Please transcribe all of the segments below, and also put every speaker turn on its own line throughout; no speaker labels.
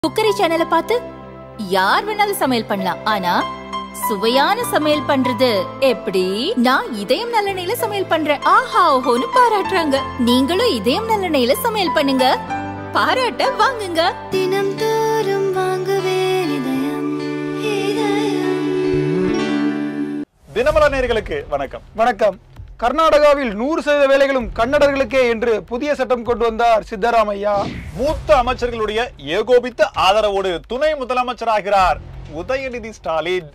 Cookery சேனலை பார்த்து யார் வேணாலும் சமையல் பண்ணலாம். ஆனா சுவையான சமையல் பண்றது எப்படி? நான் இதயம் நல்லெண்ணெயில சமையல் பண்றேன். ஆஹா ஓஹோன்னு பாராட்டுறாங்க. நீங்களும் இதயம் நல்லெண்ணெயில சமையல் பண்ணுங்க, பாராட்ட வாங்குங்க.
தினம் தோறும் வாங்குவே இதயம் இதயம்.
தினமலர் நேயர்களுக்கு வணக்கம்.
வணக்கம். கர்நாடகாவில் 100% வேலைகளும் கன்னடர்களுக்கே என்று புதிய சட்டம் கொண்டு வந்தார் சித்தராமையா.
மூத்த அமைச்சர்களுடைய ஏகோபித்த ஆதரவோடு துணை முதலமைச்சராகிறார் உதயநிதி ஸ்டாலின்.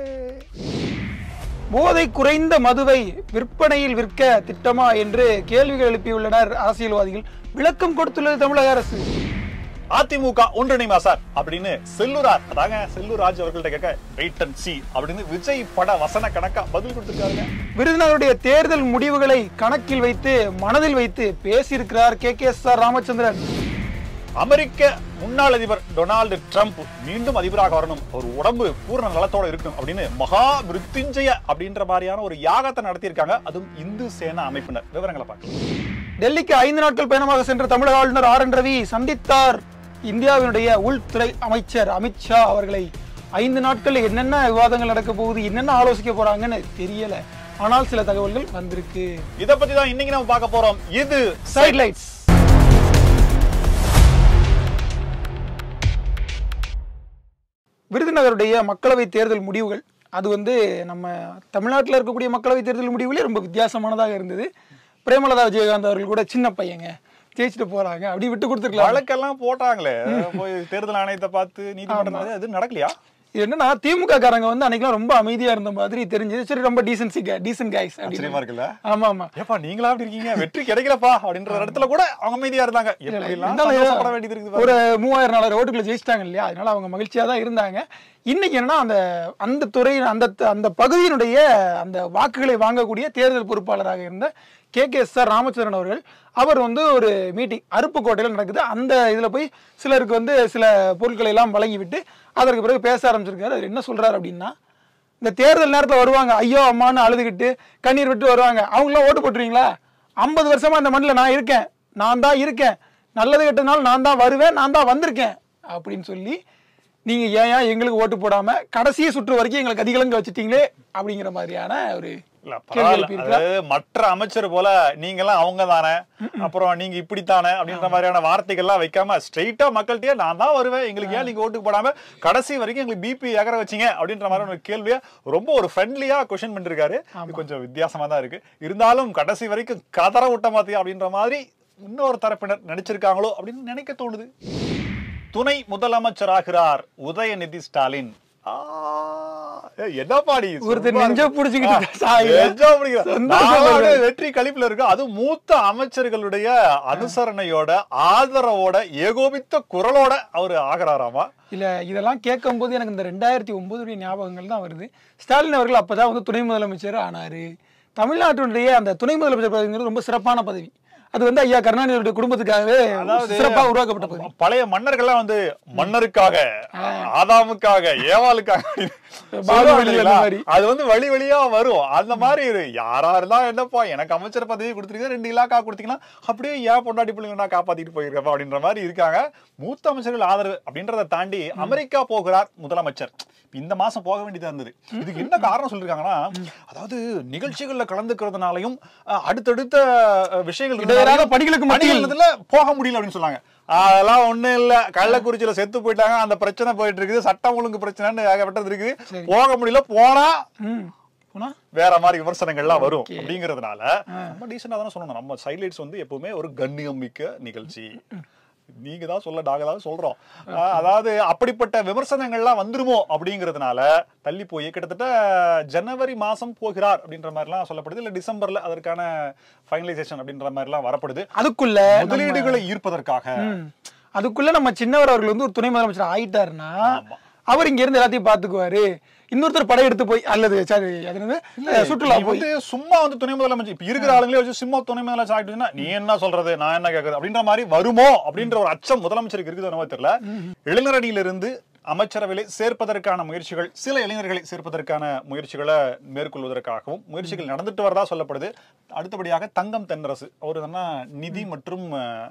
போதை குறைந்த மதுவை விற்பனையில் விற்க திட்டமா என்று கேள்விகள் எழுப்பியுள்ளனர் அரசியல்வாதிகள். விளக்கம் கொடுத்துள்ளது தமிழக அரசு.
அதிமுக ஒன்றிணைமா சார் அப்படின்னு செல்லூரார், அதாங்க செல்லூர் ராஜ் அவர்கள்ட்ட கேட்க வெயிட் அண்ட் சீ அப்படின்னு விஜய் பட வசன கணக்கா பதில் கொடுத்திருக்காங்க.
விருதுநகருடைய தேர்தல் முடிவுகளை கணக்கில் வைத்து மனதில் வைத்து பேசியிருக்கிறார் KKSR ராமச்சந்திரன்.
அமெரிக்க முன்னாள் அதிபர் டொனால்டு ட்ரம்ப் மீண்டும் அதிபராக வரணும், ஒரு உடம்பு பூர்ண நலத்தோட இருக்கணும் அப்படின்னு மகா மிருத்யுஞ்சய அப்படின்ற மாதிரியான ஒரு யாகத்தை நடத்தியிருக்காங்க. அதுவும் இந்து சேனா அமைப்பினர். விவரங்களை பார்க்கலாம்.
டெல்லிக்கு 5 நாட்கள் பயணமாக சென்ற தமிழக ஆளுநர் RN ரவி சந்தித்தார் இந்தியாவினுடைய உள்துறை அமைச்சர் அமித்ஷா அவர்களை. 5 நாட்கள் என்னென்ன விவாதங்கள் நடக்க போகுது, என்னென்ன ஆலோசிக்க போறாங்கன்னு தெரியல. ஆனால் சில தகவல்கள் வந்திருக்கு.
இத பத்தி தான் இன்னைக்கு நம்ம பார்க்க போறோம். இது
சைட்லைட்ஸ். விருதுநகருடைய மக்களவை தேர்தல் முடிவுகள் அது நம்ம தமிழ்நாட்டில் இருக்கக்கூடிய மக்களவை தேர்தல் முடிவுகளே ரொம்ப வித்தியாசமானதாக இருந்தது. பிரேமலதா விஜயகாந்த் அவர்கள் கூட சின்ன பையங்க ஜெயிச்சுட்டு போறாங்க அப்படி விட்டு கொடுத்துருக்கலாம்.
வழக்கெல்லாம் போட்டாங்களே, போய் தேர்தல் ஆணையத்தை பார்த்து நீதிமன்றம், அது நடக்கலையா?
என்னன்னா திமுக காரங்க அன்னைக்கெல்லாம் ரொம்ப அமைதியா இருந்த மாதிரி தெரிஞ்சது. சரி, ரொம்ப டீசன்ட் கைஸ்
ஆச்சரியமா இருக்குல்ல?
ஆமா ஆமா.
ஏப்பா நீங்களா அப்படி இருக்கீங்க, வெற்றி கிடைக்கலப்பா அப்படின்ற இடத்துல கூட அவங்க அமைதியா இருந்தாங்க.
ஒரு 3000-4000 ஓட்டுக்குள்ள ஜெயிச்சிட்டாங்க இல்லையா, அதனால அவங்க மகிழ்ச்சியா தான் இருந்தாங்க. இன்னைக்கு என்னன்னா அந்த துறையின் அந்த பகுதியினுடைய அந்த வாக்குகளை வாங்கக்கூடிய தேர்தல் பொறுப்பாளராக இருந்த KKSR ராமச்சந்திரன் அவர்கள் அவர் ஒரு மீட்டிங் அருப்புக்கோட்டையில் நடக்குது. அந்த இதுல போய் சிலருக்கு சில பொருட்களை எல்லாம் வழங்கி விட்டு அதற்கு பிறகு பேச ஆரம்பிச்சிருக்காரு. அவர் என்ன சொல்றாரு அப்படின்னா, இந்த தேர்தல் நேரத்தில் வருவாங்க, ஐயோ அம்மான்னு அழுதுகிட்டு கண்ணீர் விட்டு வருவாங்க. அவங்களாம் ஓட்டு போட்டுருவீங்களா? 50 வருஷமா இந்த மண்ணில் நான் தான் இருக்கேன், நல்லது கெட்டதுனால நான் தான் வருவேன், நான் தான் வந்திருக்கேன் அப்படின்னு சொல்லி நீங்க ஏன் எங்களுக்கு ஓட்டு போடாம கடைசிய சுற்று வரைக்கும் எங்களுக்கு அதிகலங்க வச்சுட்டீங்களே அப்படிங்கிற மாதிரியான ஒரு
மற்ற அமைச்சர் போல நீங்க எல்லாம் அவங்க தானே, அப்புறம் நீங்க இப்படித்தானே அப்படின்ற மாதிரியான வார்த்தைகள் எல்லாம் வைக்காம ஸ்ட்ரெயிட்டா மக்கள்கிட்டயே நான் தான் வருவேன், எங்களுக்கு ஏன் நீங்க ஓட்டுக்கு போடாம கடைசி வரைக்கும் எங்களுக்கு பிபி எகர வச்சீங்க அப்படின்ற மாதிரி ஒரு கேள்வியா ரொம்ப ஒரு ஃப்ரெண்ட்லியா கொஸ்டின் பண்ணிருக்காரு. இது கொஞ்சம் வித்தியாசமா தான் இருக்கு. இருந்தாலும் கடைசி வரைக்கும் கதற விட்ட மாத்தியா அப்படின்ற மாதிரி இன்னொரு தரப்பினர் நடிச்சிருக்காங்களோ அப்படின்னு நினைக்க தோணுது. துணை முதலமைச்சராகிறார் உதயநிதி ஸ்டாலின். வெற்றி கழிப்புல இருக்கு. அது மூத்த அமைச்சர்களுடைய அனுசரணையோட ஆதரவோட ஏகோபித்த குரலோட அவரு ஆகிறாராமா.
இல்ல, இதெல்லாம் கேட்கும் போது எனக்கு இந்த 2009 ஞாபகங்கள் தான் வருது. ஸ்டாலின் அவர்கள் அப்பதான் துணை முதலமைச்சர் ஆனாரு. தமிழ்நாட்டினுடைய அந்த துணை முதலமைச்சர் பதவிங்கிறது ரொம்ப சிறப்பான பதவி. அது ஐயா கருணாநிதியுடைய குடும்பத்துக்காகவே சிறப்பாக உருவாக்கப்பட்ட பதவி.
பழைய மன்னர்கள்லாம் மன்னருக்காக, ஆதாமுக்காக, ஏவாளுக்காக அது வழி வழியா வரும். அந்த மாதிரி யாரா இருந்தா என்னப்பா எனக்கு அமைச்சர் பதவி கொடுத்துருக்கீங்க, 2 இலாக்கா கொடுத்தீங்கன்னா அப்படியே ஏன் பொண்டாட்டி பிள்ளைங்க காப்பாத்திட்டு போயிருக்கப்பா அப்படின்ற மாதிரி இருக்காங்க. மூத்த அமைச்சர்கள் ஆதரவு அப்படின்றத தாண்டி அமெரிக்கா போகிறார் முதலமைச்சர். இந்த மாசம் போக வேண்டியதா இருந்தது. இதுக்கு என்ன காரணம் சொல்லிருக்காங்கன்னா, அதாவது நிகழ்ச்சிகள்ல கலந்துக்கிறதுனாலையும் அடுத்தடுத்த விஷயங்கள்
பணிகளுக்கு
போக முடியல அப்படின்னு சொன்னாங்க. அதெல்லாம் ஒண்ணு இல்ல, கள்ளக்குறிச்சியில செத்து போயிட்டாங்க, அந்த பிரச்சனை போயிட்டு இருக்குது, சட்டம் ஒழுங்கு பிரச்சனை ஏகப்பட்டது இருக்குது, போக முடியல, போனா வேற மாதிரி விமர்சனங்கள்லாம் வரும். அப்படிங்கறதுனால நம்ம டீசெண்டா தானே சொல்லணும். நம்ம சைட்லைட்ஸ் எப்பவுமே ஒரு கண்ணியம் மிக்க நிகழ்ச்சி. நீங்க தான் சொல்ல, நாங்க தான் சொல்றோம். அதாவது அப்படிப்பட்ட விமர்சனங்கள்லாம் வந்துருமோ அப்படிங்கறதுனால தள்ளி போய் கிட்டத்தட்ட ஜனவரி மாசம் போகிறார் அப்படின்ற மாதிரி எல்லாம் சொல்லப்படுது. இல்ல டிசம்பர்ல அதற்கான ஃபைனலைசேஷன் அப்படின்ற மாதிரி எல்லாம் வரப்படுது.
அதுக்குள்ள
முதலீடுகளை ஈர்ப்பதற்காக
அதுக்குள்ள நம்ம சின்னவர் அவர்கள் ஒரு துணை முதலமைச்சர் ஆயிட்டாருன்னா அவர் இங்க இருந்து எல்லாத்தையும் பாத்துக்குவாரு. இன்னொருத்தர் படையெடுத்து போய் அல்லது சுற்றுலா போய்
சும்மா துணை முதலமைச்சர் இப்ப இருக்கிற ஆளுங்களே வச்சு சும்மா துணை முதலமைச்சர் ஆயிட்டுன்னா நீ என்ன சொல்றது, நான் என்ன கேட்கறது அப்படின்ற மாதிரி வருமோ அப்படின்ற ஒரு அச்சம் முதலமைச்சருக்கு இருக்குது தெரியல. இளைஞரணியிலிருந்து அமைச்சரவையை சேர்ப்பதற்கான முயற்சிகள், சில இளைஞர்களை சேர்ப்பதற்கான முயற்சிகளை மேற்கொள்வதற்காகவும் முயற்சிகள் நடந்துட்டு வரதா சொல்லப்படுது. அடுத்தபடியாக தங்கம் தென்னரசு அவர் நிதி மற்றும்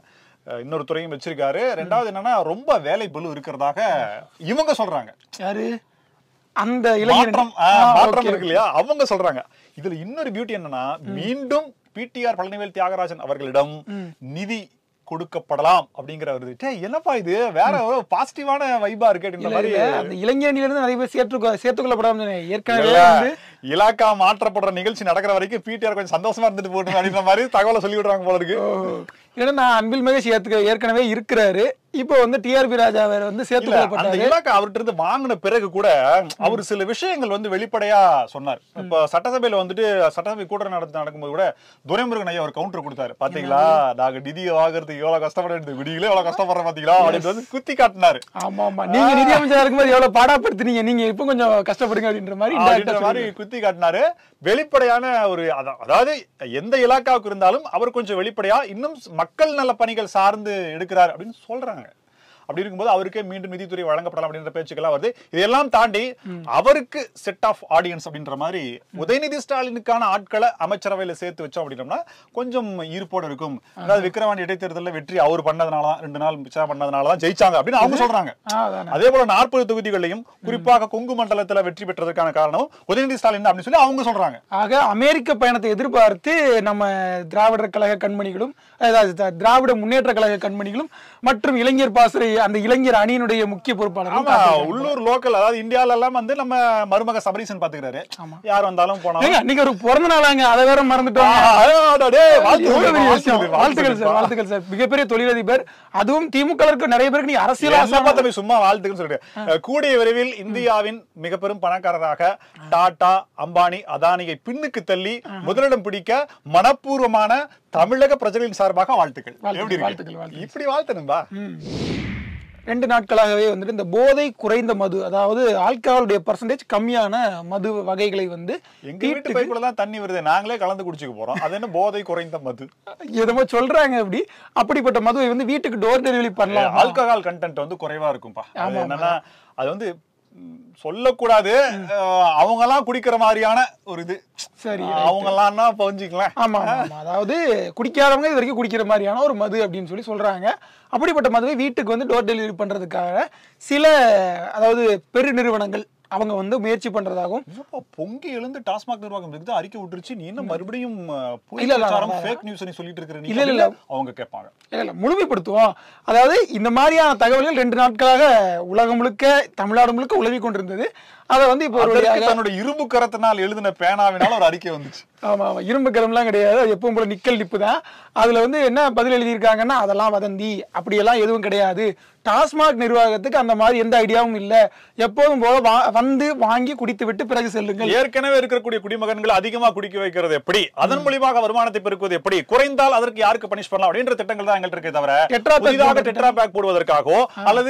இன்னொரு துறையும் வச்சிருக்காரு. ரெண்டாவது என்னன்னா ரொம்ப வேலை பளு இருக்கிறதாக இவங்க சொல்றாங்க.
யாரு? அந்த
மாற்றம் இருக்கு இல்லையா, அவங்க சொல்றாங்க. இதுல இன்னொரு பியூட்டி என்னன்னா, மீண்டும் பிடிஆர் பழனிவேல் தியாகராஜன் அவர்களிடம் நிதி கொடுக்கப்படலாம் அப்படிங்கிற வருது. என்னப்பா இது வேற ஒரு பாசிட்டிவான வைபா இருக்கு.
அந்த இளைஞர்களிலிருந்து நிறைய பேர் சேர்த்துக்கொள்ளப்படாம ஏற்கனவே
இலாக்கா மாற்றப்படுற நிகழ்ச்சி நடக்கிற வரைக்கும் பிடிஆர் கொஞ்சம் சந்தோஷமா இருந்துட்டு போட்டு அப்படின்ற மாதிரி தகவலை சொல்லி விடுறாங்க போல இருக்கு.
ஏன்னா அன்பில் மகேஷ் ஏற்கனவே இருக்கிறாரு. இப்போ வந்து டிஆர்பி ராஜா வேற வந்து சேர்த்துக்கொள்ளப்பட்டாரு.
இலாக்கா அவர்கிட்ட இருந்து வாங்கின பிறகு கூட அவர் சில விஷயங்கள் வந்து வெளிப்படையா சொன்னார். இப்ப சட்டசபையில வந்துட்டு சட்டசபை கூட்டம் நடக்கும்போது கூட துரைமுருகன் ஐயா ஒரு கவுண்டர் கொடுத்தாரு. பாத்தீங்களா, நாங்க நிதி வாங்குறதுக்கு எவ்வளவு கஷ்டப்படுறது, விடிகளே எவ்வளவு கஷ்டப்படுற பாத்தீங்களா அப்படின்னு வந்து குத்தி காட்டினாரு.
ஆமா ஆமா, நீங்க நிதி அமைச்சரா இருக்கும்போது எவ்வளவு பாடாப்படுத்தினீங்க, நீங்க இப்ப கொஞ்சம் கஷ்டப்படுங்க அப்படின்ற மாதிரி
குத்தி காட்டினாரு. வெளிப்படையான ஒரு அதாவது எந்த இலாக்காவுக்கு இருந்தாலும் அவர் கொஞ்சம் வெளிப்படையா இன்னும் மக்கள் நல பணிகள் சார்ந்து எடுக்கிறார் அப்படின்னு சொல்றாங்க. அப்படி இருக்கும்போது அவருக்கே மீண்டும் நிதித்துறை வழங்கப்படலாம் அப்படின்ற பேச்சுக்கெல்லாம் வருது. இதெல்லாம் தாண்டி அவருக்கு செட் ஆஃப் ஆடியன்ஸ் அப்படின்ற மாதிரி உதயநிதி ஸ்டாலினுக்கான ஆட்களை அமைச்சரவையில சேர்த்து வச்சோம் அப்படின்னோம்னா கொஞ்சம் ஈர்ப்போடு இருக்கும். அதாவது விக்கிரவாண்டி இடைத்தேர்தலில் வெற்றி அவர் பண்ணதுனாலதான் 2 நாள் மிச்சம் பண்ணதுனாலதான் ஜெயிச்சாங்க அப்படின்னு அவங்க சொல்றாங்க. அதே போல 40 தொகுதிகளையும் குறிப்பாக கொங்கு மண்டலத்துல வெற்றி பெற்றதற்கான காரணம் உதயநிதி ஸ்டாலின் அப்படின்னு சொல்லி அவங்க சொல்றாங்க.
ஆக அமெரிக்க பயணத்தை எதிர்பார்த்து நம்ம திராவிடர் கழக கண்மணிகளும், திராவிட முன்னேற்ற கழக கண்மணிகளும் மற்றும் இளைஞர் பாசறை அந்த இளைஞர் அணியினுடைய முக்கிய பொறுப்பாளர்
உள்ளூர் லோக்கல், அதாவது இந்தியால எல்லாம் வந்து நம்ம மருமக சபரீசன் பாத்துக்கிறாரு. யார் வந்தாலும் போனாலும்
அன்னைக்கு ஒரு பிறந்த நாளாங்க, அதை வேற மறந்துட்டோம். வாழ்த்துக்கள் சார், வாழ்த்துக்கள் சார். மிகப்பெரிய தொழிலதிபர், அதுவும் திமுக நிறைய பேருக்கு நீ அரசியல்
சும்மா வாழ்த்துக்கள் சொல்லிட்டு கூடிய விரைவில் இந்தியாவின் மிக பெரும் பணக்காரராக டாடா, அம்பானி, அதானியை பின்னுக்கு தள்ளி முதலிடம் பிடிக்க மனப்பூர்வமான தமிழக பிரஜைகளின் சார்பாக வாழ்த்துக்கள். இப்படி வாழ்த்தணும்பா.
2 நாட்களாகவே வந்துட்டு இந்த போதை குறைந்த மது, அதாவது ஆல்கஹாலுடைய பர்சன்டேஜ் கம்மியான மது வகைகளை வந்து
எங்க வீட்டு பைக்குள்ளதான் தண்ணி வருது, நாங்களே கலந்து குடிச்சுக்க போறோம். அது என்ன போதை குறைந்த மது
எதோ சொல்றாங்க. அப்படிப்பட்ட மதுவை வந்து வீட்டுக்கு டோர் டெலிவரி பண்ணலாம்.
ஆல்கஹால் கண்டென்ட் வந்து குறைவா இருக்கும்பா. என்னன்னா அது வந்து சொல்லக்கூடாது, அவங்க எல்லாம் குடிக்கிற மாதிரியான ஒரு இது.
சரி,
அவங்க எல்லாம் புரிஞ்சுக்கலாம்.
ஆமா, அதாவது குடிக்காதவங்க இது வரைக்கும் குடிக்கிற மாதிரியான ஒரு மது அப்படின்னு சொல்லி சொல்றாங்க. அப்படிப்பட்ட மதுவை வீட்டுக்கு வந்து டோர் டெலிவரி பண்றதுக்காக சில, அதாவது பெரு நிறுவனங்கள் அவங்க வந்து முயற்சி பண்றதாகவும்
பொங்கி எழுந்து டாஸ்மாக் நிர்வாகம் இருக்குது அறிக்கை விட்டுருச்சு. நீ என்ன மறுபடியும் ஃபேக் நியூஸ் சொல்லிட்டு இருக்கிற?
இல்ல
அவங்க கேட்பாங்க.
இல்ல முழுமைப்படுத்துவோம். அதாவது இந்த மாதிரியான தகவல்கள் 2 நாட்களாக உலகம் முழுக்க, தமிழ்நாடு முழுக்க உலவி கொண்டிருந்தது. அதை வந்து இப்போ
தன்னுடைய இரும்பு கரத்தினால் எழுதின பேனாவினால ஒரு அறிக்கை வந்துச்சு.
ஆமா, இரும்பு கரம்லாம் கிடையாது, எப்பவும் போல நிக்கல் நிப்பு தான். அதுல வந்து என்ன பதில் எழுதியிருக்காங்கன்னா, அதெல்லாம் வதந்தி, அப்படியெல்லாம் எதுவும் கிடையாது. டாஸ்மாக் நிர்வாகத்துக்கு அந்த மாதிரி எந்த ஐடியாவும் இல்ல, எப்போதும் போல வந்து வாங்கி குடித்து விட்டு பிறகு செல்லுங்கள்.
ஏற்கனவே இருக்கக்கூடிய குடிமகன்கள் அதிகமா குடிக்க வைக்கிறது எப்படி, அதன் மூலமாக வருமானத்தை பெருக்குவது எப்படி, குறைந்தால் அதற்கு யாருக்கு பனிஷ் பண்ணலாம் அப்படின்ற திட்டங்கள் தான் எங்கள்கிட்ட இருக்கே தவிர புதிதாக டெட்ரா பேக் போடுவதற்காகவோ அல்லது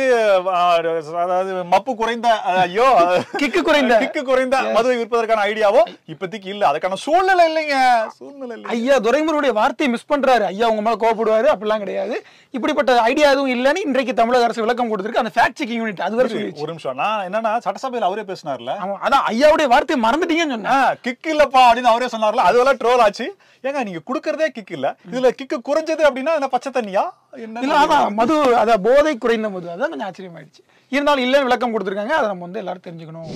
அதாவது மப்பு குறைந்த ஐயோ கிக்கு குறைந்த மதுவை விற்பதற்கான ஐடியாவோ இப்போதைக்கு இல்ல. அதுக்கான சூழ்நிலை இல்லைங்க, சூழ்நிலை இல்லை.
ஐயா துரைமுருகனுடைய வார்த்தையை மிஸ் பண்றாரு. ஐயா உங்க மேல கோவப்படுவாரு, அப்படிலாம் கிடையாது. இப்படிப்பட்ட ஐடியா எதுவும் இல்லன்னு இன்றைக்கு தமிழக அரசு விளக்கம் கொடுத்திருக்கு. அந்த ஃபேக்ட் செக்கிங் யூனிட் அது வரை சொல்லி
ஒரு நிமிஷம், நான் என்னன்னா சட்டசபையில அவரே பேசினார்ல,
அதான் ஐயாவுடைய வார்த்தையை மறந்துட்டீங்கன்னு சொன்னா,
கிக் இல்லப்பா அப்படின்னு அவரே சொன்னார்ல, அதுவெல்லாம் ட்ரோல் ஆச்சு. ஏங்க நீங்க குடுக்கறதே கிக் இல்ல, இதுல கிக்கு குறைஞ்சது அப்படின்னா என்ன பச்சை தண்ணியா
இல்ல? அதான் மது, அதான் போதை குறைந்த மது, அதான் கொஞ்சம் ஆச்சரியமாயிடுச்சு. இருந்தாலும் இல்லன்னு விளக்கம் கொடுத்திருக்காங்க. அதை நம்ம வந்து எல்லாரும் தெரிஞ்சுக்கணும்.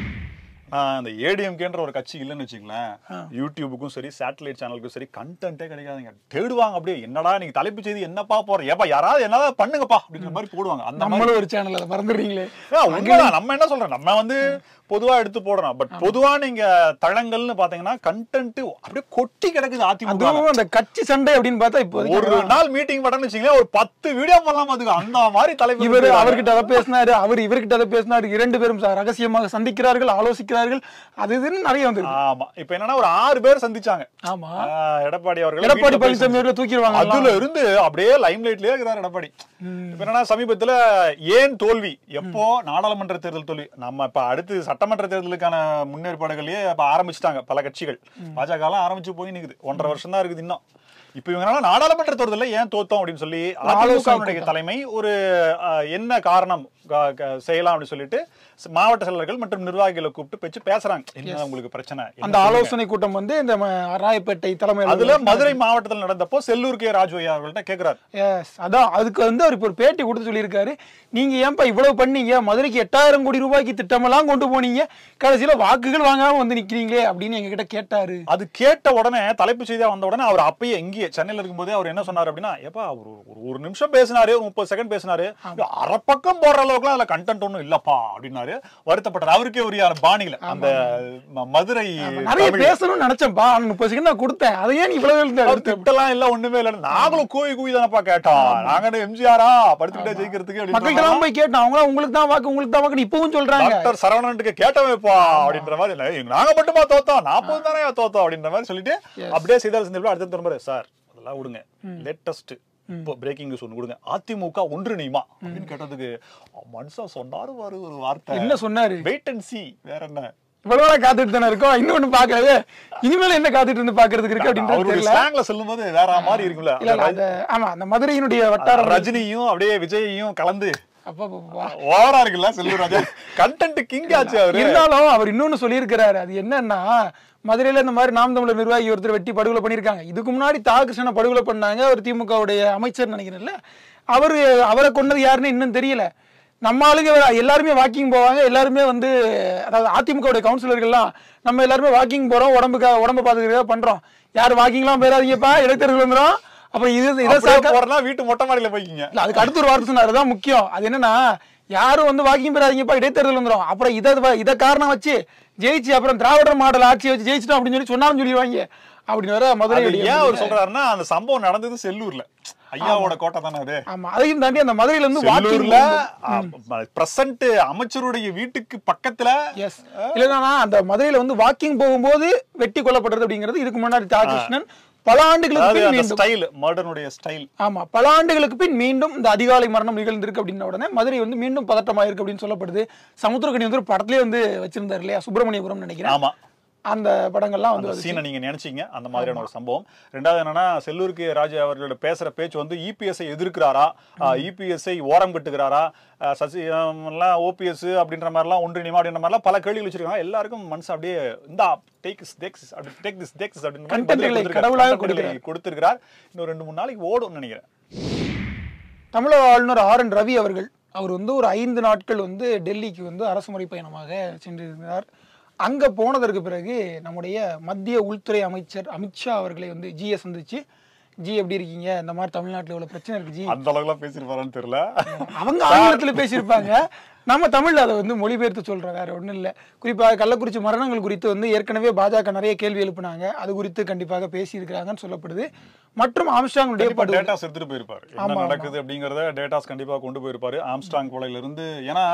அந்த ஏடிஎம்கேன்ற ஒரு கட்சி இல்லைன்னு வச்சுங்களேன், யூடியூபுக்கும் சரி சேட்டலைட் சேனலுக்கும் சரி கண்டென்ட்டே கிடைக்காதுங்க. தேடுவாங்க அப்படியே, என்னடா நீங்க தலைப்பு செய்தி என்னப்பா போற, ஏப்பா யாராவது என்னடா பண்ணுங்கப்பா அப்படின்ற மாதிரி போடுவாங்க. அந்த
நம்மளும் ஒரு சேனல் அதை மறந்துடுறீங்களே.
நம்ம என்ன சொல்றோம், நம்ம வந்து பொதுவா எடுத்து போடுறோம். பட் பொதுவா நீங்க தளங்கள்னு பாத்தீங்கன்னா கண்டென்ட் அப்படியே கொட்டி கிடக்குது. அதிமுக
அந்த கட்சி சண்டை அப்படின்னு பார்த்தா இப்போ
ஒரு நாள் மீட்டிங் பட்டன்னு வச்சுங்களேன், ஒரு 10 வீடியோ பண்ணலாம். அதுக்கு அந்த மாதிரி தலைவர்
இவர் அவர்கிட்ட அதை பேசினாரு, அவர் இவர்கிட்ட அதை பேசினாரு, 2 பேரும் ரகசியமாக சந்திக்கிறார்கள், ஆலோசிக்கிறார்கள், அது இதுன்னு நிறைய வந்து.
ஆமா, இப்ப என்னன்னா ஒரு 6 பேர் சந்திச்சாங்க.
ஆமா,
எடப்பாடி அவர்கள்,
எடப்பாடி பழனிசாமி அவர்கள் தூக்கிடுவாங்க.
அதுல இருந்து அப்படியே லைம் லைட்லயே இருக்கிறார் எடப்பாடி. இப்ப என்னன்னா சமீபத்துல ஏன் தோல்வி, எப்போ நாடாளுமன்ற தேர்தல் தோல்வி, நம்ம இப்ப அடுத்து சட்டமன்ற தேர்தலுக்கான முன்னேற்பாடுகளே இப்ப ஆரம்பிச்சுட்டாங்க பல கட்சிகள். பாஜக எல்லாம் ஆரம்பிச்சு போய் நிக்குது, 1.5 வருஷம் தான் இருக்குது இன்னும். இப்ப இவங்க நாடாளுமன்ற தேர்தலில் ஏன் தோத்தோம் அப்படின்னு சொல்லி அதிமுக தலைமை ஒரு என்ன காரணம் செய்யலாம் அப்படின்னு சொல்லிட்டு மாவட்ட செயலர்கள் மற்றும் நிர்வாகிகளை கூப்பிட்டு பேச்சு பேசுறாங்க. என்ன உங்களுக்கு பிரச்சனை?
அந்த ஆலோசனை கூட்டம் வந்து இந்த ராயப்பேட்டை தலைமை
அதுல மதுரை மாவட்டத்தில் நடந்தப்போ செல்லூர் கே ராஜு ஐயா அவர்கள்ட்ட கேக்குறாரு.
அதான் அதுக்கு வந்து அவர் இப்போ ஒரு பேட்டி கொடுத்து சொல்லியிருக்காரு, நீங்க ஏன்பா இவ்வளவு பண்ணீங்க, மதுரைக்கு 8000 கோடி ரூபாய்க்கு திட்டமெல்லாம் கொண்டு போனீங்க, கடைசியில வாக்குகள் வாங்காம வந்து நிக்கிறீங்களே அப்படின்னு எங்க கிட்ட கேட்டாரு.
அது கேட்ட உடனே தலைப்பு செய்தியா வந்த உடனே அவர் அப்பயே இங்கே சென்னையில இருக்கும்போதே அவர் என்ன சொன்னாரு அப்படின்னா, ஏப்பா ஒரு நிமிஷம் பேசினாரு, ஒரு 30 செகண்ட் பேசினாரு, அரை பக்கம் போடுற அளவுக்குலாம் அதுல கண்டென்ட் ஒன்றும் இல்லப்பா அப்படின்னாரு. வருத்தப்பட்டார். அவருக்கே ஒரு பாணியில அந்த மதுரை
நிறைய பேசணும்னு நினைச்சேன்ப்பா, 30 செகண்ட் நான் கொடுத்தேன், அதையே நீ இவ்வளவு
திட்டலாம் இல்ல ஒண்ணுமே இல்ல, நாங்களும் கூவி தானப்பா கேட்டோம், நாங்க எம்ஜிஆரா படுத்துக்கிட்டே ஜெயிக்கிறதுக்கு
மக்கள்கிட்ட போய் கேட்டோம், அவங்க உங்களுக்கு தான் வாக்கு இப்பவும் சொல்றாங்க.
டாக்டர் சரவணனுக்கு கேட்டவேப்பா அப்படின்ற மாதிரி, நாங்க மட்டுமா தோத்தோம், 40 தானே தோத்தோம் அப்படின்ற மாதிரி சொல்லிட்டு அப்படியே செய்தார். செந்தில் அடுத்த திரும்ப சார் அதெல்லாம் விடுங்க, லேட்டஸ்ட் இப்போ பிரேக்கிங் நியூஸ் ஒன்று கொடுங்க, அதிமுக ஒன்றிணையுமா அப்படின்னு கேட்டதுக்கு மனுஷன் சொன்னாரு ஒரு வார்த்தை.
என்ன சொன்னாரு?
Wait and see. வேற என்ன,
இவ்வளவு காத்துட்டு தானே இருக்கோம், இன்னொன்னு பாக்கறது, இனிமேல என்ன காத்துட்டு இருந்து பாக்குறதுக்கு இருக்கு அப்படின்னு
சொல்லும் போது வேற மாதிரி இருக்குல்ல.
ஆமா, அந்த மதுரையினுடைய வட்டாரம்
ரஜினியும் அப்படியே விஜயையும் கலந்து ஓவரா இருக்குல்ல செல்வராஜா. கண்டென்ட் கிங் ஆச்சு அவரு.
இருந்தாலும் அவர் இன்னொன்னு சொல்லியிருக்கிறாரு, அது என்னன்னா மதுரையில இந்த மாதிரி நாம் தமிழர் நிர்வாகி ஒருத்தர் வெட்டி படுகொலை பண்ணிருக்காங்க. இதுக்கு முன்னாடி தாகிருஷ்ணனை படுகொலை பண்ணாங்க, அவர் திமுகவுடைய அமைச்சர் நினைக்கிறேன்ல, அவரை கொண்டது யாருன்னு இன்னும் தெரியல. நம்ம ஆளுங்க எல்லாருமே வாக்கிங் போவாங்க, எல்லாருமே வந்து அதாவது அதிமுகவுடைய கவுன்சிலர்கள்லாம் நம்ம எல்லாருமே வாக்கிங் போறோம், உடம்பு பாத்துக்கிறதா பண்றோம், யாரும் வாக்கிங்லாம் போயிடாதீங்கப்பா, இடைத்தேர்தல் வந்துடும். அப்புறம்
வீட்டு மொட்டை மாடியில போய்க்கிங்க.
அதுக்கு அடுத்த ஒரு வார்த்தை சொன்னாரு, தான் முக்கியம். அது என்னன்னா, யாரும் வந்து வாக்கிங் போயிடாதீங்கப்பா, இடைத்தேர்தல் வந்துடும், அப்புறம் இதை காரணம் வச்சு ஜெயிச்சு அப்புறம் திராவிடர் மாடல் ஆட்சி வச்சு ஜெயிச்சிட்டோம் அப்படின்னு சொல்லி சொன்னாலும் சொல்லிடுவாங்க அப்படின்னு வர மதுரை.
ஏன் அவர் சொல்றாருன்னா, அந்த சம்பவம் நடந்தது செல்லூர்ல, ஐயாவோட கோட்டை தானே அது.
ஆமா, அதையும் தாண்டி அந்த மதுரையில இருந்து
செல்லூர்ல பிரசன்ட் அமைச்சருடைய வீட்டுக்கு பக்கத்துல.
எஸ், இல்லன்னா அந்த மதுரையில வந்து வாக்கிங் போகும்போது வெட்டி கொல்லப்படுறது அப்படிங்கிறது இதுக்கு முன்னாடி தாகிருஷ்ணன் பல ஆண்டுகளுக்கு பல ஆண்டுகளுக்கு பின் மீண்டும் இந்த அதிகாலை மரணம் நிகழ்ந்திருக்கு அப்படின்ன உடனே மதுரை வந்து மீண்டும் பதட்டமாயிருக்கு அப்படின்னு சொல்லப்படுது. சமுத்திரக்கனி வந்து ஒரு படத்திலே வந்து வச்சிருந்தாரு இல்லையா, சுப்பிரமணியபுரம் நினைக்கிறேன்.
ஆமா,
அந்த படங்கள்லாம் வந்து
சீனை நீங்க நினைச்சீங்க அந்த மாதிரியான ஒரு சம்பவம். ரெண்டாவது என்னன்னா, செல்லூர் கே ராஜு அவர்களோட பேசுற பேச்சு வந்து இபிஎஸ்ஐ எதிர்க்கிறாரா, இபிஎஸ்ஐ ஓரம் கட்டுகிறாரா, சசி எல்லாம் ஓபிஎஸ் அப்படின்ற மாதிரிலாம் ஒன்றிணைமா அப்படின்ற மாதிரிலாம் பல கேள்விகள் வச்சிருக்காங்க. எல்லாருக்கும் மனசு அப்படியே இந்த கொடுத்திருக்கிறார். இன்னும் 2-3 நாளைக்கு ஓடும் நினைக்கிறேன்.
தமிழக ஆளுநர் RN ரவி அவர்கள் அவர் வந்து ஒரு 5 நாட்கள் வந்து டெல்லிக்கு வந்து அரசுமுறை பயணமாக சென்றிருந்தார். அங்க போனதற்கு பிறகு நம்முடைய மத்திய உள்துறை அமைச்சர் அமித்ஷா அவர்களை வந்து ஜியை சந்திச்சு, ஜி எப்படி இருக்கீங்க, இந்த மாதிரி தமிழ்நாட்டுல இவ்வளவு பிரச்சனை இருக்கு ஜி,
அந்த அளவுக்கு பேசிருப்பாரான்னு தெரியல.
அவங்க ஆங்கிலத்துல பேசியிருப்பாங்க, நம்ம தமிழ்ல அதை வந்து மொழிபெயர்த்து சொல்றோம், வேற ஒண்ணும் இல்ல. குறிப்பாக கள்ளக்குறிச்சி மரணங்கள் குறித்து வந்து ஏற்கனவே பாஜக நிறைய கேள்வி எழுப்பினாங்க, அது குறித்து கண்டிப்பாக பேசியிருக்கிறாங்கன்னு சொல்லப்படுது. மற்றும் ஆம்ஸ்ட்ராங்குடைய
டேட்டாஸ் எடுத்துட்டு போயிருப்பாரு, என்ன நடக்குது அப்படிங்கறத டேட்டாஸ் கண்டிப்பா கொண்டு போயிருப்பாரு ஆம்ஸ்ட்ராங் கொலையில இருந்து. ஏன்னா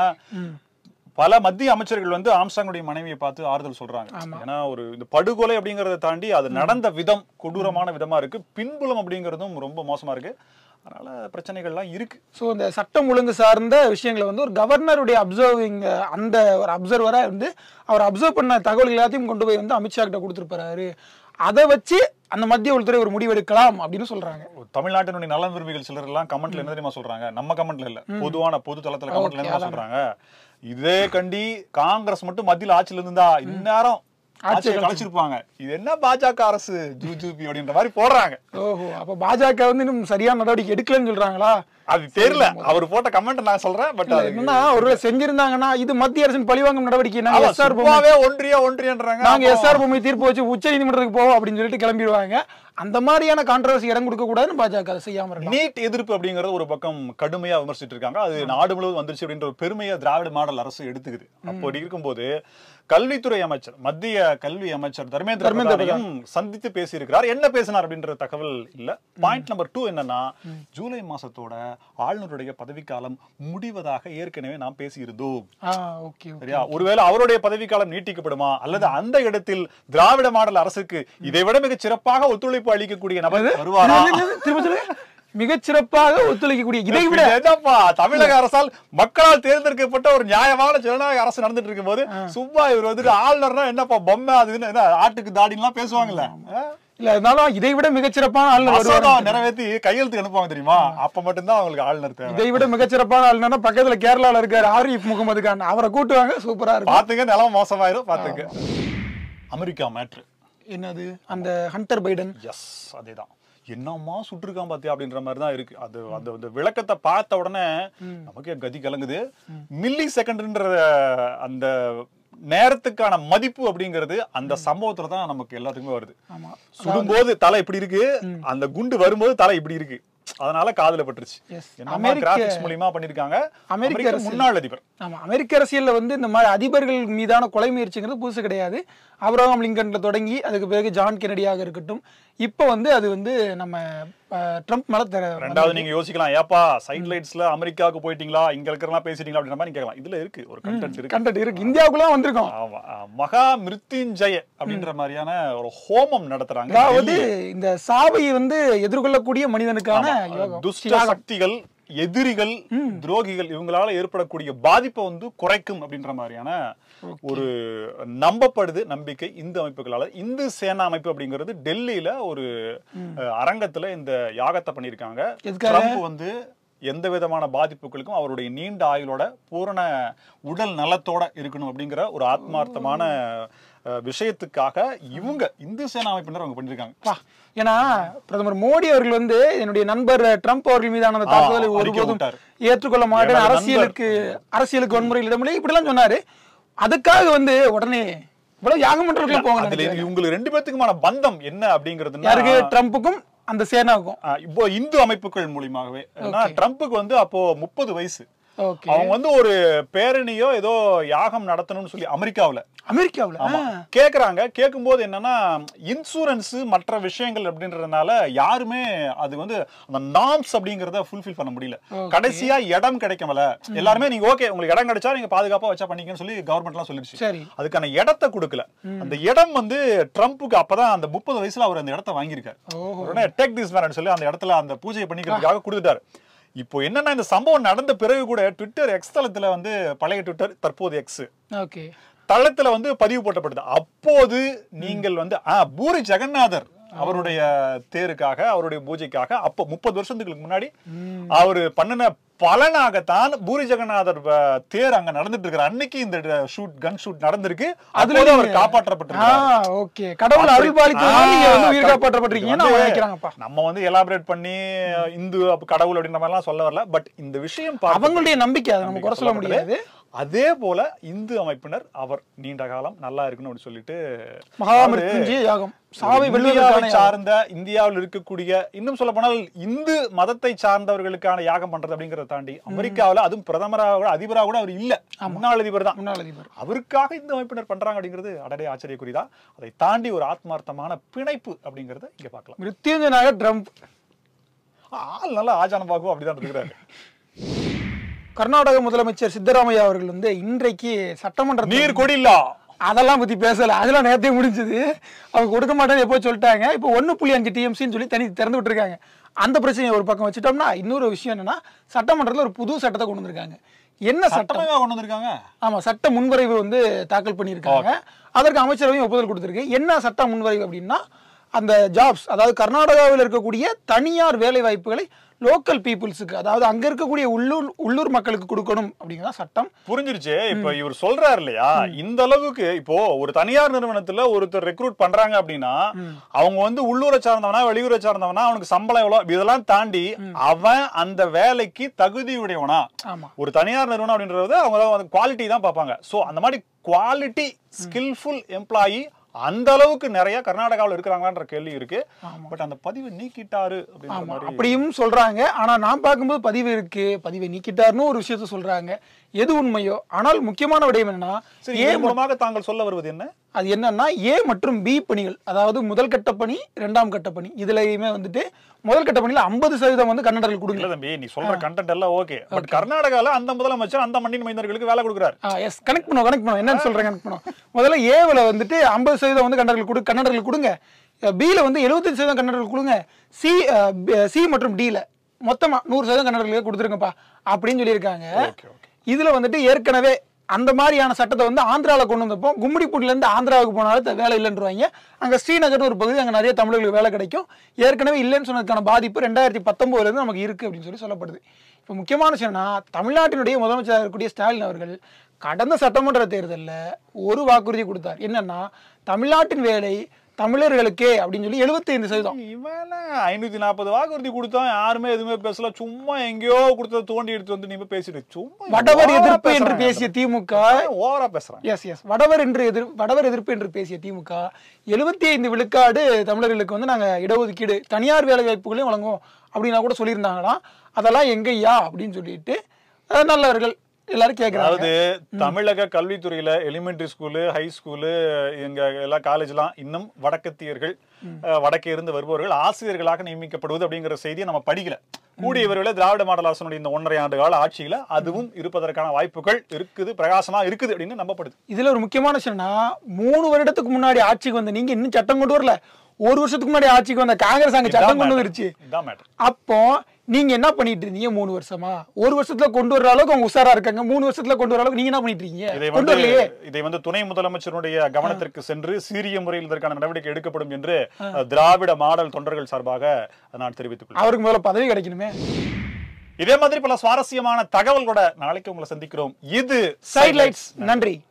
பல மத்திய அமைச்சர்கள் வந்து ஆம்ஸ்ட்ராங்குடைய மனைவியை பார்த்து ஆறுதல் சொல்றாங்க. ஏன்னா ஒரு இந்த படுகொலை அப்படிங்கறத தாண்டி அது நடந்த விதம் கொடூரமான விதமா இருக்கு, பின்புலம் அப்படிங்கறதும் ரொம்ப மோசமா இருக்கு. அதனால பிரச்சனைகள்லாம் இருக்கு. ஸோ
இந்த சட்டம் ஒழுங்கு சார்ந்த விஷயங்களை வந்து ஒரு கவர்னருடைய அப்சர்விங் அந்த ஒரு அப்சர்வரா இருந்து அவர் அப்சர்வ் பண்ண தகவல் எல்லாத்தையும் கொண்டு போய் வந்து அமித்ஷா கிட்ட கொடுத்துருப்பாரு. அதை வச்சு அந்த மத்திய உள்துறை ஒரு முடிவெடுக்கலாம் அப்படின்னு சொல்றாங்க.
தமிழ்நாட்டினுடைய நலன் விரும்பிகள் சிலர் எல்லாம் கமெண்ட்ல என்ன தெரியுமா சொல்றாங்க, நம்ம கமெண்ட்ல இல்ல, பொதுவான பொது தளத்துல கமெண்ட்ல என்ன சொல்றாங்க, இதே கண்டி காங்கிரஸ் மட்டும் மத்தியில் ஆட்சியில இருந்தா இந்நேரம் ஆட்சியை கலைச்சிருப்பாங்க, இது என்ன பாஜக அரசு ஜூஜூபி அப்படின்ற மாதிரி போடுறாங்க.
ஓஹோ, அப்ப பாஜக வந்து இன்னும் சரியான நடவடிக்கை எடுக்கலன்னு சொல்றாங்க.
அது தெரியல, அவர் போட்ட கமெண்ட் நான் சொல்றேன். பட்
என்னன்னா ஒருவேளை செஞ்சிருந்தாங்கன்னா இது மத்திய அரசின் பழிவாங்கும் நடவடிக்கை,
ஒன்றியன்றாங்க,
நாங்க எஸ்ஆர் பூமி தீர்ப்பு வச்சு உச்ச நீதிமன்றத்துக்கு போவோம் அப்படின்னு சொல்லிட்டு கிளம்பிடுவாங்க. அந்த மாதிரியான கான்ட்ரவர்சி இடம் கொடுக்க கூடாதுன்னு பாஜக அதை செய்யாம இருக்கு.
நீட் எதிர்ப்பு அப்படிங்கறது ஒரு பக்கம் கடுமையா விமர்சிட்டு இருக்காங்க. அது நாடு முழுவதும் வந்துருச்சு அப்படின்ற ஒரு பெருமையை திராவிட மாடல் அரசு எடுத்துக்குது. அப்படி இருக்கும்போது கல்வித்துறை அமைச்சர், மத்திய கல்வி அமைச்சர் தர்மேந்திர பிரதானையும் சந்தித்து பேசியிருக்கிறார். என்ன பேசினார் அப்படின்ற தகவல் இல்ல. பாயிண்ட் நம்பர் 2 என்னன்னா, ஜூலை மாசத்தோட ஆளுநருடைய பதவிக்காலம் முடிவதாக ஏற்கனவே நாம் பேசியிருந்தோம். சரியா, ஒருவேளை அவருடைய பதவிக்காலம் நீட்டிக்கப்படுமா, அல்லது அந்த இடத்தில் திராவிட மாடல் அரசுக்கு இதை விட மிக சிறப்பாக ஒத்துழைப்பு அளிக்கக்கூடிய நபர் வருவாரா,
மிகச்சிறப்பாக ஒத்துழைக்கக்கூடிய, இதை விட
தமிழக அரசால் மக்களால் தேர்ந்தெடுக்கப்பட்ட ஒரு நியாயமான ஜனநாயக அரசு நடந்துட்டு இருக்கும் போது சும்மா இவர் வந்துட்டு ஆளுநர்னா என்னப்பா பொம்மை, அது ஆட்டுக்கு தாடிலாம் பேசுவாங்கல்ல.
இல்ல அதனால இதை விட மிகச்சிறப்பான ஆளுநர்
மசோதா நிறைவேற்றி கையெழுத்து அனுப்புவாங்க தெரியுமா, அப்ப மட்டும்தான் அவங்களுக்கு ஆளுநர் தேவை.
இதை விட மிகச்சிறப்பான ஆளுநர் பக்கத்துல கேரளால இருக்காரு ஆரிஃப் முகமது கான், அவரை கூட்டுவாங்க, சூப்பரா இருக்கும்.
பாத்துங்க, நிலம் மோசமாயிரும் பாத்துங்க. அமெரிக்கா மேட்ரு
என்னது அந்த ஹண்டர் பைடன்?
எஸ், அதேதான். என்னம்மா சுட்டிருக்கான் பாத்தியா அப்படின்ற மாதிரி தான் இருக்கு. அது அந்த விளக்கத்தை பார்த்த உடனே நமக்கே கதி கலங்குது. மில்லி செகண்ட்ன்ற அந்த நேரத்துக்கான மதிப்பு அப்படிங்கிறது அந்த சம்பவத்துல தான் நமக்கு எல்லாத்துக்குமே வருது. சுடும்போது தலை இப்படி இருக்கு, அந்த குண்டு வரும்போது தலை இப்படி இருக்கு, அதனால காதுல பட்டுருச்சு. கிராபிக்ஸ் மூலமா பண்ணிருக்காங்க. அமெரிக்க முன்னாள் அதிபர்.
ஆமா, அமெரிக்க அரசியல்ல இந்த மாதிரி அதிபர்கள் மீதான கொலை முயற்சிங்கிறது புதுசு கிடையாது. ஆபிரகாம் லிங்கன்ல தொடங்கி அதுக்கு பிறகு ஜான் கென்னடியாக இருக்கட்டும், இப்ப அது நம்ம ட்ரம்ப் மேல
ரெண்டாவது நீங்க யோசிக்கலாம், ஏப்பா சைட் லைட்ஸ்ல அமெரிக்காவுக்கு போயிட்டீங்களா, இங்க இருக்கிறலாம் பேசிட்டீங்களா அப்படின்ற மாதிரி கேட்கலாம். இதுல இருக்கு ஒரு கண்டென்ட் இருக்கு.
இந்தியாவுக்குள்ள வந்திருக்கோம்.
ஆமா, மகா மிருத்யுஞ்சய அப்படின்ற மாதிரியான ஒரு ஹோமம் நடத்துறாங்க.
அதாவது இந்த சாவை எதிர்கொள்ளக்கூடிய மனிதனுக்கான
துஷ்ட சக்திகள், எதிரிகள், துரோகிகள் இவங்களால ஏற்படக்கூடிய பாதிப்பை குறைக்கும் அப்படின்ற மாதிரியான ஒரு நம்பப்படுது நம்பிக்கை இந்து அமைப்புகளால. இந்து சேனா அமைப்பு அப்படிங்கிறது டெல்லியில ஒரு அரங்கத்துல இந்த யாகத்தை பண்ணிருக்காங்க. ட்ரம்ப் எந்த விதமான பாதிப்புகளுக்கும் அவருடைய நீண்ட ஆயுளோட பூரண உடல் நலத்தோட இருக்கணும் அப்படிங்கிற ஒரு ஆத்மார்த்தமான விஷயத்துக்காக இவங்க இந்து சேனா அமைப்பினர் அவங்க பண்ணிருக்காங்க.
ஏன்னா பிரதமர் மோடி அவர்கள் என்னுடைய நண்பர் ட்ரம்ப் அவர்கள் மீதான தாக்குதலை ஒருபோதும் ஏற்றுக்கொள்ள மாட்டேன், அரசியலுக்கு வன்முறையில் இடமில்லை இப்படிலாம் சொன்னாரு. அதுக்காக உடனே இவ்வளவு யாகம் பண்றதுக்குள்ள போங்க.
உங்களுக்கு ரெண்டு பேத்துக்குமான பந்தம் என்ன அப்படிங்கிறது
யாருக்கு? ட்ரம்ப்புக்கும் அந்த சேனாவுக்கும்.
இப்போ இந்து அமைப்புகள் மூலியமாகவே ட்ரம்ப்புக்கு அப்போ 30 வயசு. அவங்க ஒரு பேரணியோ ஏதோ யாகம் நடத்தணும்னு சொல்லி அமெரிக்காவுல கேக்குறாங்க. கேட்கும் போது என்னன்னா இன்சூரன்ஸ் மற்ற விஷயங்கள் அப்படின்றதுனால யாருமே அது அந்த நார்ம்ஸ் அப்படிங்கறத ஃபுல்ஃபில் பண்ண முடியல. கடைசியா இடம் கிடைக்கல. எல்லாருமே நீங்க ஓகே உங்களுக்கு இடம் கிடைச்சா நீங்க பாதுகாப்பா வச்சா பண்ணிக்கன்னு சொல்லி கவர்மெண்ட் எல்லாம் சொல்லிடுச்சு. அதுக்கான இடத்தை கொடுக்கல. அந்த இடம் ட்ரம்ப்புக்கு அப்பதான் அந்த 30 வயசுல அவர் அந்த இடத்தை வாங்கியிருக்காரு. உடனே டேக் திஸ் மேன் சொல்லி அந்த இடத்துல அந்த பூஜை பண்ணிக்கிறதுக்காக கொடுத்துட்டாரு. இப்போ என்னன்னா இந்த சம்பவம் நடந்த பிறகு கூட ட்விட்டர் எக்ஸ் தளத்துல பழைய ட்விட்டர் தற்போது எக்ஸ் தளத்துல பதிவு போட்டப்படுது. அப்போது நீங்கள் பூரி ஜெகநாதர் அவருடைய தேருக்காக அவருடைய பூஜைக்காக அப்போ 30 வருஷத்துக்கு முன்னாடி அவரு பண்ணின பலனாகத்தான் பூரி ஜெகநாதர் தேர் அங்க நடந்துட்டு இருக்கிற அன்னைக்கு இந்த கன் ஷூட் நடந்திருக்கு. அதுல அவர் காப்பாற்றப்பட்டிருக்காங்க. நம்ம எலாபரேட் பண்ணி இந்து கடவுள் அப்படின்ற மாதிரி எல்லாம் சொல்ல வரல. பட் இந்த விஷயம்
அவங்களுடைய நம்பிக்கை, அதை நம்ம குறை சொல்ல முடியாது.
அதே போல இந்து அமைப்பினர் அவர் நீண்ட காலம் நல்லா இருக்கணும்னு சொல்லிட்டு சார்ந்த இந்தியாவில் இருக்கக்கூடிய இன்னும் சொல்ல போனால் இந்து மதத்தை சார்ந்தவர்களுக்கான யாகம் பண்றது அப்படிங்கறத தாண்டி அமெரிக்காவில் அதுவும் பிரதமராக அதிபராக கூட அவர் இல்ல, முன்னாள் அதிபர் தான். அவருக்காக இந்து அமைப்பினர் பண்றாங்க அப்படிங்கிறது அடடே ஆச்சரியக்குறிதா. அதை தாண்டி ஒரு ஆத்மார்த்தமான பிணைப்பு அப்படிங்கறத இங்க பார்க்கலாம்.
மிருத்யுஞ்சயனாக ட்ரம்ப்
ஆள் நல்லா ஆஜானம் பாக்கும் அப்படிதான் இருக்கிறாரு.
கர்நாடக முதலமைச்சர் சித்தராமையா அவர்கள் இன்றைக்கு சட்டமன்ற
நீர் கொடியில்லா
அதெல்லாம் பத்தி பேசல, அதெல்லாம் நேரத்தையும் முடிஞ்சது. அவங்க கொடுக்க மாட்டேன்னு எப்போ சொல்லிட்டாங்க. இப்போ 1.5 TMCன்னு சொல்லி தனி திறந்து விட்டுருக்காங்க. அந்த பிரச்சனையை ஒரு பக்கம் வச்சுட்டோம்னா இன்னொரு விஷயம் என்னன்னா சட்டமன்றத்தில் ஒரு புது சட்டத்தை கொண்டு வந்திருக்காங்க. என்ன சட்டமே கொண்டு வந்திருக்காங்க? ஆமா, சட்ட முன்வரைவு தாக்கல் பண்ணியிருக்காங்க. அதற்கு அமைச்சரவையும் ஒப்புதல் கொடுத்திருக்கு. என்ன சட்ட முன்வரைவு அப்படின்னா அந்த ஜாப்ஸ், அதாவது கர்நாடகாவில் இருக்கக்கூடிய தனியார் வேலை வாய்ப்புகளை லோக்கல் பீப்புள்ஸுக்கு, அதாவது அங்க இருக்கக்கூடிய உள்ளூர் மக்களுக்கு கொடுக்கணும் அப்படிங்கிற சட்டம்.
புரிஞ்சிருச்சு. இப்ப இவர் சொல்றாரு இல்லையா, இந்த அளவுக்கு இப்போ ஒரு தனியார் நிறுவனத்துல ஒருத்தர் ரெக்ரூட் பண்றாங்க அப்படின்னா அவங்க உள்ளூரை சார்ந்தவனா வெளியூரை சார்ந்தவனா அவனுக்கு சம்பளம் எவ்வளவு இதெல்லாம் தாண்டி அவன் அந்த வேலைக்கு தகுதியுடையவனா. ஒரு தனியார் நிறுவனம் அப்படின்றது அவங்க குவாலிட்டி தான் பார்ப்பாங்க. சோ அந்த மாதிரி குவாலிட்டி ஸ்கில்ஃபுல் எம்ப்ளாயி அந்த அளவுக்கு நிறைய கர்நாடகாவில் இருக்கிறாங்கன்ற கேள்வி இருக்கு. பட் அந்த பதிவை நீக்கிட்டாரு
அப்படியும் சொல்றாங்க. ஆனா நான் பார்க்கும்போது பதிவு இருக்கு, பதிவை நீக்கிட்டாருன்னு ஒரு விஷயத்த சொல்றாங்க. எது உண்மையோ, ஆனால் முக்கியமான விடயம் என்னன்னா
ஏ மூலமாக தாங்கள் சொல்ல வருவது என்ன,
அது என்னன்னா ஏ மற்றும் பி பணிகள், அதாவது முதல் கட்ட பணி, இரண்டாம் கட்ட பணி, இதுலயுமே முதல் கட்ட பணியில 50% கன்னடர்கள் கொடுங்க.
தம்பி நீ சொல்ற கண்டென்ட் எல்லாம் ஓகே, பட் கர்நாடகால அந்த முதலமைச்சர் அந்த மண்ணின் மைந்தர்களுக்கு வேலை கொடுக்குறாரு.
எஸ், கனெக்ட் பண்ணுவோம் என்னன்னு சொல்றேன், கனெக்ட் பண்ணுவோம். முதல்ல ஏல 50% கன்னடர்கள் கொடுங்க, பில 75% கன்னடர்கள் கொடுங்க, சி மற்றும் டில மொத்தமா 100% கன்னடர்களுக்கு கொடுத்துருங்கப்பா அப்படின்னு சொல்லியிருக்காங்க. இதுல ஏற்கனவே அந்த மாதிரியான சட்டத்தை வந்து ஆந்திராவில் கொண்டு வந்தப்போ கும்மிடிப்பூண்டிலேருந்து ஆந்திராவுக்கு போனாலும் வேலை இல்லைன்றுவாங்க. அங்கே ஸ்ரீநகர்னு ஒரு பகுதி, அங்கே நிறைய தமிழர்களுக்கு வேலை கிடைக்கும். ஏற்கனவே இல்லைன்னு சொன்னதுக்கான பாதிப்பு 2019 நமக்கு இருக்குது அப்படின்னு சொல்லப்படுது. இப்போ முக்கியமான விஷயம்னா, தமிழ்நாட்டினுடைய முதலமைச்சராக இருக்கக்கூடிய ஸ்டாலின் அவர்கள் கடந்த சட்டமன்ற தேர்தலில் ஒரு வாக்குறுதி கொடுத்தார். என்னன்னா, தமிழ்நாட்டின் வேலை தமிழர்களுக்கே அப்படின்னு சொல்லி 75%.
இவன் 540 வாக்குறுதி கொடுத்தா யாருமே எதுவுமே பேசல. சும்மா எங்கேயோ கொடுத்தத தோண்டி எடுத்து வந்து நீங்க பேசிட்டு சும்மா
வடவர் எதிர்ப்பு என்று பேசிய திமுக
ஓவரா பேசுறாங்க.
எஸ் வடவர் எதிர்ப்பு என்று பேசிய திமுக 75 விழுக்காடு தமிழர்களுக்கு வந்து நாங்க இடஒதுக்கீடு தனியார் வேலை வாய்ப்புகளையும் வழங்குவோம் அப்படின்னா கூட சொல்லியிருந்தாங்களாம். அதெல்லாம் எங்கய்யா அப்படின்னு சொல்லிட்டு நல்லவர்கள் எல்லாரும் கேட்கறாங்க.
அதாவது தமிழக கல்வித்துறையில எலிமெண்டரி ஸ்கூலு, ஹை ஸ்கூலு, எங்க எல்லா காலேஜ்லாம் இன்னும் வடக்கத்தியர்கள், வடக்கே இருந்து வருபவர்கள் ஆசிரியர்களாக நியமிக்கப்படுவது அப்படிங்கிற செய்தியை நம்ம படிக்கல. கூடிய விரைவில் திராவிட மாடல் அரசனுடைய இந்த 1.5 ஆண்டு கால ஆட்சியில அதுவும் இருப்பதற்கான வாய்ப்புகள் இருக்குது, பிரகாசமா இருக்குது அப்படின்னு நம்பப்படுது.
இதுல ஒரு முக்கியமான விஷயம்னா, 3 வருடத்துக்கு முன்னாடி ஆட்சிக்கு வந்த நீங்க இன்னும் சட்டம் கொண்டு வரல. 1 வருஷத்துக்கு முன்னாடி ஆட்சிக்கு வந்த காங்கிரஸ் அங்க சட்டம் கொண்டு வந்துருச்சு. அப்போ நீங்க என்ன பண்ணிட்டு இருந்தீங்க 3 வருஷமா? 1 வருஷத்துல கொண்டு வர அளவுக்கு அவங்க உஷாரா இருக்காங்க. 3 வருஷத்துல கொண்டு வர அளவுக்கு நீங்க என்ன பண்ணிட்டு இருக்கீங்க?
இதை வந்து துணை முதலமைச்சருடைய கவனத்திற்கு சென்று சீரிய முறையில் இதற்கான நடவடிக்கை எடுக்கப்படும் என்று திராவிட மாடல் தொண்டர்கள் சார்பாக நான் தெரிவித்துக் கொள்கிறேன்.
அவருக்கு முதல்ல பதவி கிடைக்கணுமே.
இதே மாதிரி பல சுவாரஸ்யமான தகவல்களோட நாளைக்கு உங்களை சந்திக்கிறோம். இது
சைட்லைட்ஸ். நன்றி.